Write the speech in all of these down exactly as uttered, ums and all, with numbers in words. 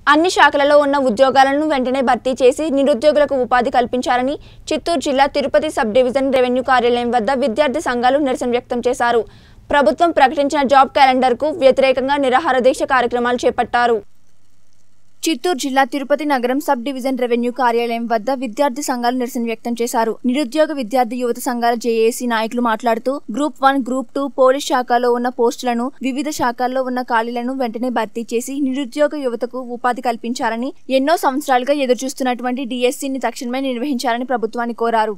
అన్ని శాఖలలో ఉన్న ఉద్యోగాలను వెంటనే భర్తీ చేసి నిరుద్యోగులకు ఉపాధి కల్పించాలని చిత్తూరు జిల్లా తిరుపతి సబ్ డివిజన్ రెవెన్యూ కార్యాలయం వద్ద విద్యార్థి సంఘాలు నిరసన వ్యక్తం చేశారు. ప్రభుత్వం ప్రకటించిన జాబ్ క్యాలెండర్కు వ్యతిరేకంగా నిరాహార దీక్ష కార్యక్రమాలు చేపట్టారు. చిత్తూరు జిల్లా తిరుపతి నగరం సబ్ డివిజన్ రెవెన్యూ కార్యాలయం వద్ద విద్యార్థి సంఘాలు నిరసన వ్యక్తం చేశారు. నిరుద్యోగ విద్యార్థి యువత సంఘాల జేఏసీ నాయకులు మాట్లాడుతూ group one group two police శాఖలో ఉన్న పోస్టులను వివిధ శాఖల్లో ఉన్న ఖాళీలను వెంటనే భర్తీ చేసి నిరుద్యోగ యువతకు ఉపాధి కల్పించాలని ఎన్నో సంవత్సరాలుగా ఎదురుచూస్తున్నటువంటి డిఎస్సీని తక్షణమే నిర్వహించాలని ప్రభుత్వాన్ని కోరారు.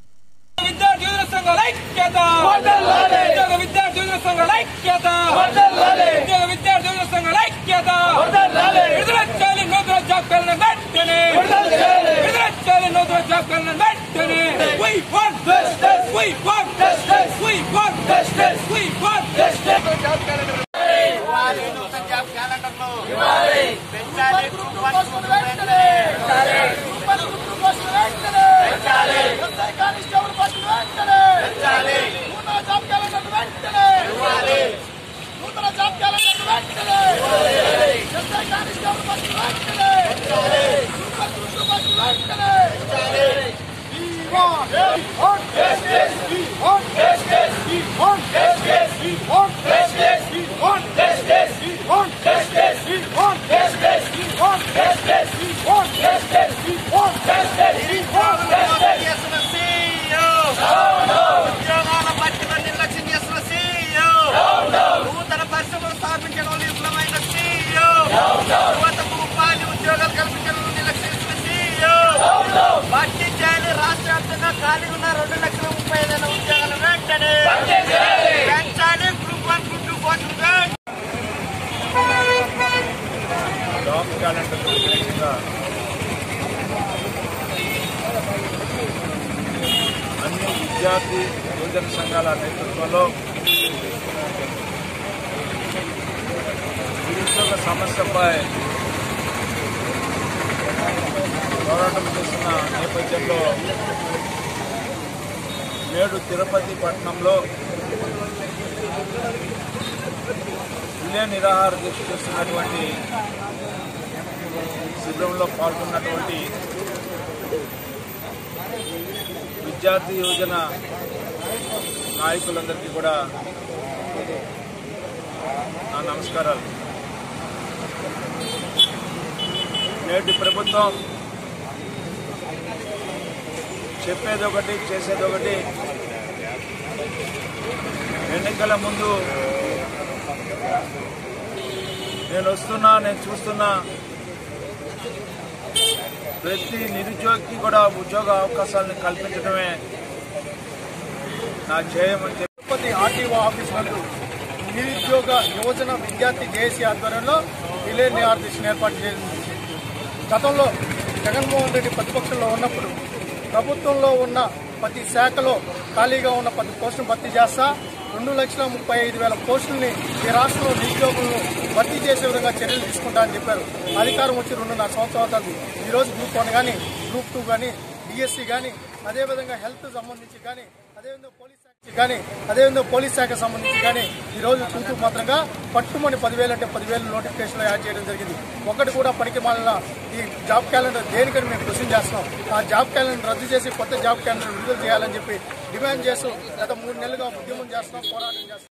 ఖాళీ ఉన్న రెండు లక్షల ముప్పై ఐదు వేల ఉద్యోగాలు వెంటనే పెంచాలి. గ్రూప్ వన్ గ్రూప్ టూ పోస్టులు జాబ్ క్యాలెండర్ వ్యతిరేకంగా అన్ని విద్యార్థి యువజన సంఘాల నేతృత్వంలో నిరుద్యోగ సమస్యపై పోరాటం చేస్తున్న నేపథ్యంలో నేడు తిరుపతి పట్టణంలో ఇదే నిరాహార దీక్ష చేస్తున్నటువంటి శిబిరంలో పాల్గొన్నటువంటి విద్యార్థి యువజన నాయకులందరికీ కూడా నా నమస్కారాలు. నేటి ప్రభుత్వం చెప్పేదొకటి చేసేదొకటి. ఎన్నికల ముందు నేను వస్తున్నా, నేను చూస్తున్నా, ప్రతి నిరుద్యోగికి కూడా ఉద్యోగ అవకాశాలను కల్పించడమే నా ధ్యేయమని చెప్పి తిరుపతి ఆర్టీఓ ఆఫీస్ నందు నిరుద్యోగ యువజన విద్యార్థి జేఏసీ ఆధ్వర్యంలో రిలే నిరాహార దీక్షను ఏర్పాటు చేసింది. గతంలో జగన్మోహన్ రెడ్డి ప్రతిపక్షంలో ఉన్నప్పుడు ప్రభుత్వంలో ఉన్న ప్రతి శాఖలో ఖాళీగా ఉన్న ప్రతి పోస్టును భర్తీ చేస్తా రెండు లక్షల ముప్పై ఐదు వేల పోస్టుల్ని ఈ రాష్ట్రంలో నిరుద్యోగులను భర్తీ చేసే విధంగా చర్యలు తీసుకుంటా అని చెప్పారు. అధికారం వచ్చి రెండున్నర సంవత్సరాలు అవుతుంది. ఈరోజు గ్రూప్ వన్ కానీ గ్రూప్ టూ కానీ డిఎస్సీ కానీ అదేవిధంగా హెల్త్ సంబంధించి కానీ అదేవిధంగా పోలీస్ శాఖ కానీ అదేవిధంగా పోలీస్ శాఖ సంబంధించి కానీ ఈరోజు చూస్తూ మాత్రంగా పట్టుమని పదివేలు అంటే పదివేలు నోటిఫికేషన్లో యాడ్ చేయడం జరిగింది. ఒకటి కూడా పనికి మాలిన ఈ జాబ్ క్యాలెండర్ దేనికని మేము క్వశ్చన్ చేస్తున్నాం. ఆ జాబ్ క్యాలెండర్ రద్దు చేసి కొత్త జాబ్ క్యాలెండర్ విడుదల చేయాలని చెప్పి డిమాండ్ చేస్తూ గత మూడు నెలలుగా ఉద్యమం చేస్తున్నాం, పోరాటం చేస్తున్నాం.